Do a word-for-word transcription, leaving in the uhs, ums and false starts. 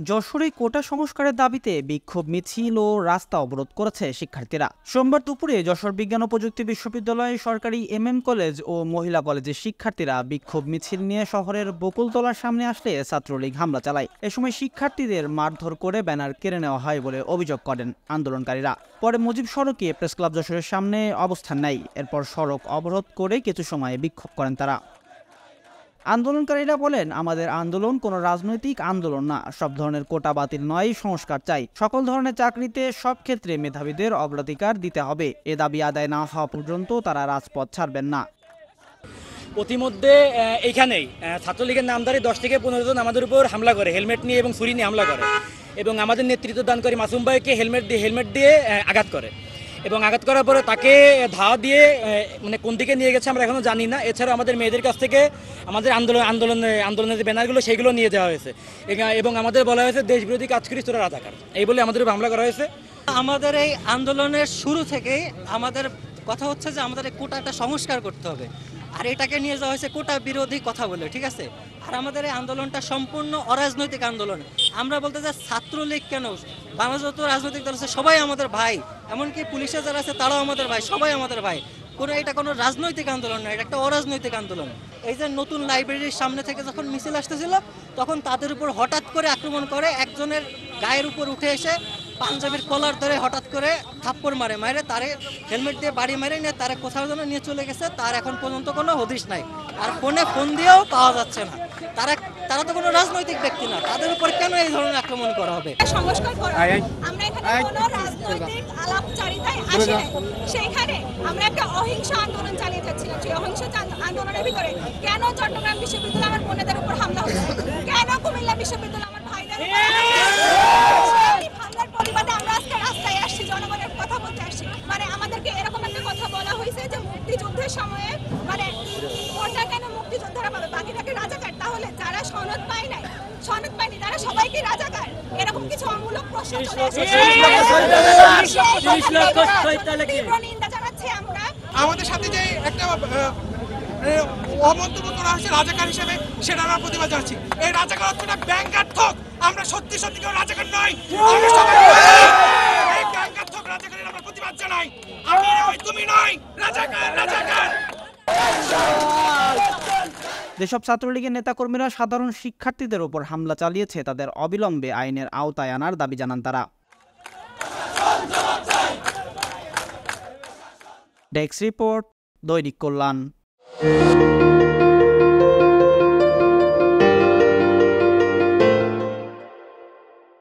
যশোরে কোটা সংস্কারের দাবিতে বিক্ষোভ মিছিল ও রাস্তা অবরোধ করেছে শিক্ষার্থীরা। সোমবার দুপুরে যশোর বিজ্ঞান ও প্রযুক্তি বিশ্ববিদ্যালয়, সরকারি এম এম কলেজ ও মহিলা কলেজের শিক্ষার্থীরা বিক্ষোভ মিছিল নিয়ে শহরের বকুলতলার সামনে আসলে ছাত্রলীগ হামলা চালায়। এ সময় শিক্ষার্থীদের মারধর করে ব্যানার কেড়ে নেওয়া হয় বলে অভিযোগ করেন আন্দোলনকারীরা। পরে মুজিব সড়কে প্রেস ক্লাব যশোরের সামনে অবস্থান নেয়। এরপর সড়ক অবরোধ করে কিছু সময় বিক্ষোভ করেন তারা। আন্দোলনকারীরা বলেন, আমাদের আন্দোলন কোনো রাজনৈতিক আন্দোলন না, সব ধরনের কোটা বাতিল নয়, সংস্কার চাই। সকল ধরনের চাকরিতে সব ক্ষেত্রে মেধাবীদের অগ্রাধিকার দিতে হবে। এ দাবি আদায় না হওয়া পর্যন্ত তারা রাজপথ ছাড়বেন না। প্রতিমধ্যে এইখানেই ছাত্রলীগের নামধারী দশ থেকে পনেরো জন আমাদের উপর হামলা করে, হেলমেট নিয়ে এবং ছুরি নিয়ে হামলা করে এবং আমাদের নেতৃত্ব দানকারী মাসুম ভাইকে হেলমেট দিয়ে হেলমেট দিয়ে আঘাত করে এবং আঘাত করার পরে তাকে ধাওয়া দিয়ে মানে কোন দিকে নিয়ে গেছে আমরা এখনও জানি না। এছাড়াও আমাদের মেয়েদের কাছ থেকে আমাদের আন্দোলন আন্দোলনে আন্দোলনের যে ব্যানারগুলো সেগুলো নিয়ে যাওয়া হয়েছে এবং আমাদের বলা হয়েছে দেশবিরোধী কাজ করিস তোরা রাজাকার, এই বলে আমাদের উপর হামলা করা হয়েছে। আমাদের এই আন্দোলনের শুরু থেকেই আমাদের কথা হচ্ছে যে আমাদের এই কোটাটা সংস্কার করতে হবে, আর এটাকে নিয়ে যাওয়া হয়েছে কোটা বিরোধী কথা বলে, ঠিক আছে। আর আমাদের এই আন্দোলনটা সম্পূর্ণ অরাজনৈতিক আন্দোলন। আমরা বলতে চাই ছাত্রলীগ কেন, বাংলাদেশ যত রাজনৈতিক দল আছে সবাই আমাদের ভাই, এমনকি পুলিশে যারা আছে তারাও আমাদের ভাই, সবাই আমাদের ভাই। কোনো এটা কোনো রাজনৈতিক আন্দোলন নয়, এটা একটা অরাজনৈতিক আন্দোলন। এই যে নতুন লাইব্রেরির সামনে থেকে যখন মিছিল আসতেছিল তখন তাদের উপর হঠাৎ করে আক্রমণ করে, একজনের গায়ের উপর উঠে এসে পাঞ্জাবির কলার ধরে হঠাৎ করে থাপ্পড় মারে, মারে তারে হেলমেট দিয়ে বাড়ি মেরে নিয়ে তারে কোথাও যেন নিয়ে চলে গেছে। তার এখন পর্যন্ত কোনো হদিশ নাই, আর ফোনে ফোন দিয়েও পাওয়া যাচ্ছে না। তারা তারা তো কোনো রাজনৈতিক ব্যক্তি না, তাদের উপর কেন এই ধরনের আক্রমণ করা হবে? সংস্কার করা, আমরা এখানে কোনো রাজনৈতিক আলাপচারিতায় আসি নাই। সেইখানে আমরা একটা অহিংস আন্দোলন চালিয়ে যাচ্ছিলাম। সেই অহিংস আন্দোলনের ভিতরে কেন চট্টগ্রাম বিশ্ববিদ্যালয় আমার বোনেদের উপর হামলা হচ্ছে, কেন কুমিল্লা বিশ্ববিদ্যালয় আমার ভাইদের উপর হামলার প্রতিবাদে আমরা আজকে রাস্তায় আসছি, জনগণের কথা বলতে আসছি। মানে আমাদেরকে এরকম একটা কথা বলা হয়েছে যে মুক্তিযুদ্ধের সময়ে মানে কোটা কেন মুক্তিযোদ্ধারা পাবে, বাকিটাকে রাজাকার। তাহলে যারা সনদ পায় নাই, সনদ পায়নি তারা সবাইকে রাজাকার, এরকম কিছু অমূলক প্রশ্ন চলে এসেছে। নিন্দা জানাচ্ছি আমরা। আমাদের সাথে যে একটা অমন্তব্য করা হয়েছে রাজাকার হিসেবে, সেটা আমরা প্রতিবাদ জানাচ্ছি। এই রাজাকার হচ্ছে ব্যঙ্গাত্মক, আমরা সত্যি সত্যি কেউ রাজাকার নয়। এই ব্যঙ্গাত্মক রাজাকারের আমরা প্রতিবাদ জানাই। আমি নই, তুমি নয়, রাজাকার রাজাকার। যেসব ছাত্রলীগের নেতাকর্মীরা সাধারণ শিক্ষার্থীদের উপর হামলা চালিয়েছে তাদের অবিলম্বে আইনের আওতায় আনার দাবি জানান তারা। ডেস্ক রিপোর্ট, দৈনিক কল্যাণ।